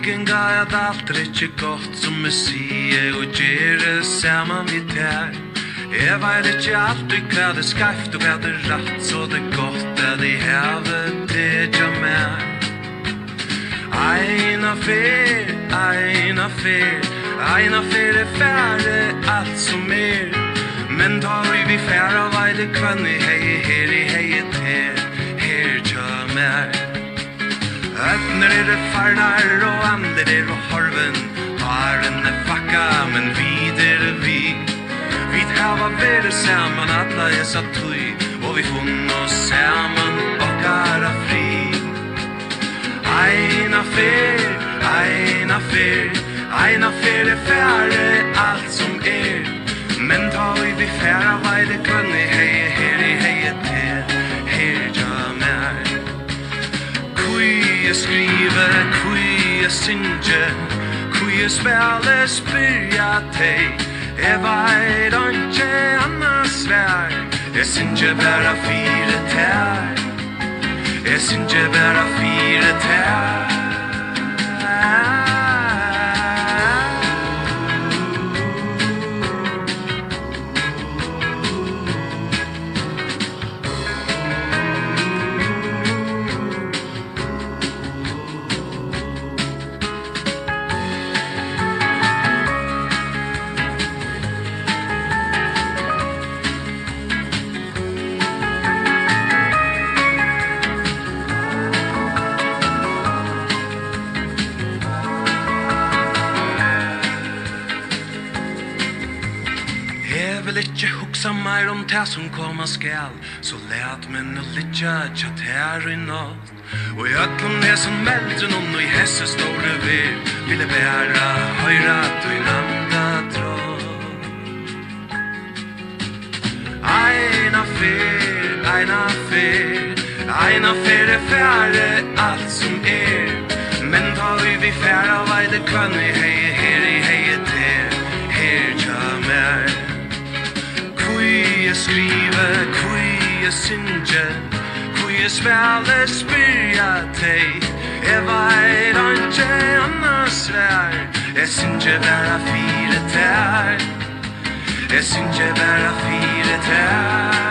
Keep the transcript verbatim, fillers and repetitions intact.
vikinga at alt er ikke godt som vi sier og gjør sammen vi tær. Jeg vet ikke alltid hva det skreft og hva det rett, så det er godt at jeg hever det jeg mer. Eina fer, eina fer, eina fer er færre alt som er. Men tar vi færre vei det kvann i hei, her i hei ter, her tja mer. Øtner er det farnar og ander er og harven, faren er fakka, men vid er det vi. Vi hava vært saman alla er satt tøy, og vi funn oss saman okkara fri. Eina fer, eina fer, eina fer er færre alt som er. Men tar vi færre vei det kan i hei, her i hei ter, her tja mer. Kui jeg skriver, kui jeg synge, kui jeg spiller, spyrja teg. Jeg vet ikke annars vær, jeg synge bare fire tær. Jeg synge bare fire tær. Mer om det som komma skall, så lät men och litja chat här i natt. Och jag kom ner som melder någon och i hesse store vir, ville bära höjra och i namna tråd. Eina fer, eina fer, eina fer är färre allt som är. Men tar vi färra vei det kan i hei, her i hei ter, her tja mer. Kui jeg skriver, kui jeg synge, kui jeg spiller, spyrja teg. Jeg vet ikke annars vær, jeg synge bare fire tær. Jeg synge bare fire tær.